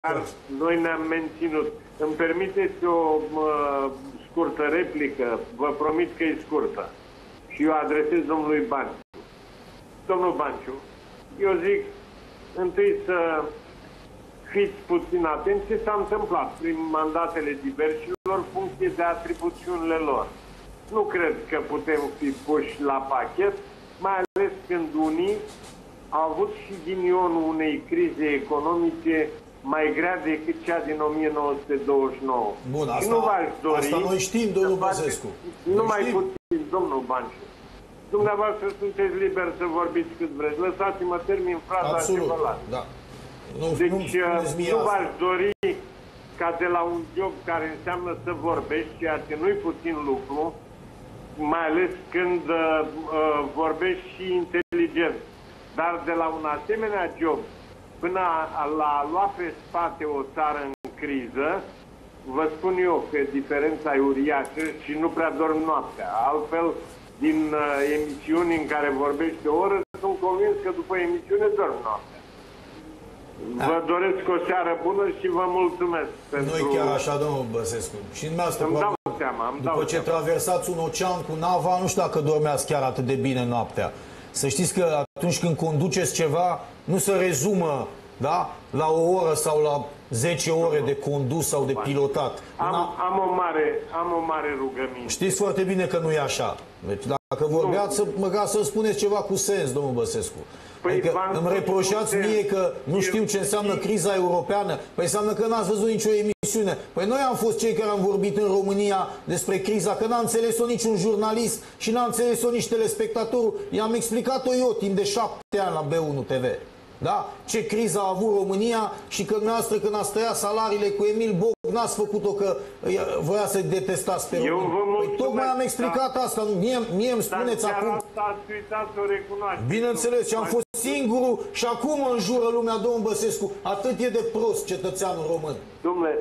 Dar noi ne-am menținut. Îmi permiteți o scurtă replică? Vă promit că e scurtă. Și eu adresez domnului Banciu. Domnul Banciu, eu zic întâi să fiți puțin atenți ce s-a întâmplat prin mandatele diversilor funcție de atribuțiunile lor. Nu cred că putem fi puși la pachet, mai ales când unii au avut și ghinionul unei crize economice mai grea decât cea din 1929. Bun, și nu v-aș dori asta noi știm, domnul Băsescu. Numai puțin, domnul Banciu. Dumneavoastră sunteți liber să vorbiți cât vreți. Lăsați-mă termin fraza și vă las. Da. Deci nu v-aș dori ca de la un job care înseamnă să vorbești, ceea ce nu-i puțin lucru, mai ales când vorbești și inteligent. Dar de la un asemenea job până la a lua pe spate o țară în criză, vă spun eu că diferența e uriașă și nu prea dorm noaptea. Altfel, din emisiuni în care vorbești o oră, sunt convins că după emisiune dorm noaptea. Vă doresc o seară bună și vă mulțumesc pentru... Nu-i chiar așa, domnul Băsescu. Și dumneavoastră, după ce traversați un ocean cu nava, nu știu dacă dormeați chiar atât de bine noaptea. Să știți că atunci când conduceți ceva, nu se rezumă, da, la o oră sau la 10 ore de condus sau de pilotat. Am o mare rugăminte. Știți foarte bine că nu e așa. Deci dacă vorbeați, măcar să spuneți ceva cu sens, domnul Băsescu. Păi adică îmi reproșați mie că nu știu ce înseamnă criza europeană. Păi înseamnă că n-ați văzut nicio emisiune. Păi noi am fost cei care am vorbit în România despre criza, că n-a înțeles-o niciun jurnalist și n-a înțeles-o nici telespectatorul. I-am explicat-o eu timp de 7 ani la B1 TV. Da? Ce criză a avut România și că dumneavoastră când ați tăiat salariile cu Emil Boc, n-ați făcut-o că voia să detestați pe români. Păi tocmai am explicat asta. Mie îmi spuneți acum... Bineînțeles, și am fost singurul și acum înjură lumea, domnul Băsescu. Atât e de prost cetățeanul român. Dom'le,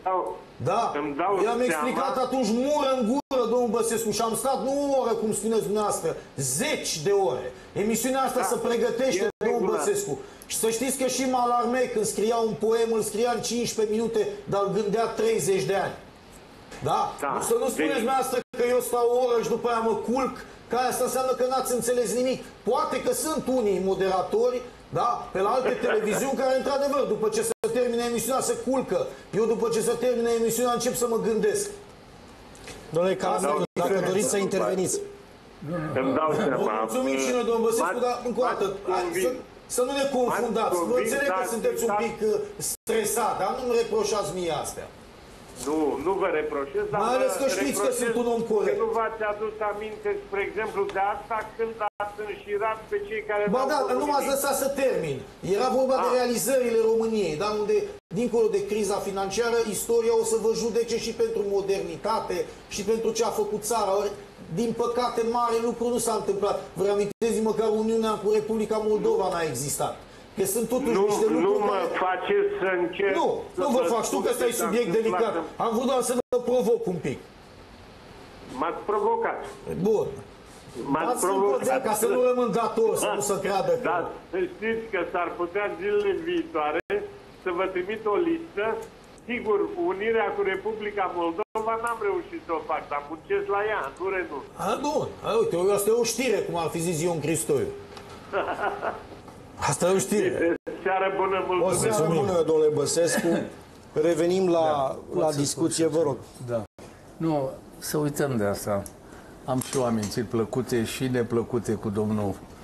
îmi dau i-am explicat atunci mură în gură, domnul Băsescu, și am stat nu o oră, cum spuneți dumneavoastră, 10 de ore. Emisiunea asta se pregătește, domnul Băsescu. Și să știți că și Mallarmé, când scria un poem, îl scria în 15 minute, dar îl gândea 30 de ani. Da? Să nu spuneți dumneavoastră că eu stau o oră și după aia mă culc, că asta înseamnă că n-ați înțeles nimic. Poate că sunt unii moderatori, da, pe la alte televiziuni care, într-adevăr, după ce se termine emisiunea, se culcă. Eu, după ce se termine emisiunea, încep să mă gândesc. Domnule Calamariu, dacă doriți să interveniți. Îmi dau seama. Mulțumim și noi, domnul Băsescu, dar încă o dată, să nu ne confundați. Vă înțeleg că sunteți un pic stresat, dar nu-mi reproșați mie astea. Nu vă reproșez, dar mai ales că știți că sunt un om corect. Că nu v-ați adus aminte, spre exemplu, de asta când ați înșirat pe cei care... Ba da, nu m-ați lăsat să termin. Era vorba de realizările României, dar unde, dincolo de criza financiară, istoria o să vă judece și pentru modernitate și pentru ce a făcut țara. Ori, din păcate, mare lucru nu s-a întâmplat. Vă reamintesc, măcar Uniunea cu Republica Moldova n-a existat. Că sunt totuși niște lucruri. Nu mă faceți să încerc. Nu vă fac. Știu că ăsta e subiect delicat. Am vrut doar să vă provoc un pic. M-ați provocat. Bun. M-ați provocat. Ca să nu rămân dator, să nu se creadă că... Dar să știți că s-ar putea zilele viitoare să vă trimit o listă. Sigur, unirea cu Republica Moldova n-am reușit să o fac, dar muncesc la ea, nu renunț. Bun. Uite, asta e o știre, cum ar fi zis Ion Cristoiu. Asta e o știre. Seară bună, mulțumesc. O seară bună, domnule Băsescu. Revenim la discuție, vă rog. Da. Nu, să uităm de asta. Am și eu amintiri plăcute și neplăcute cu domnul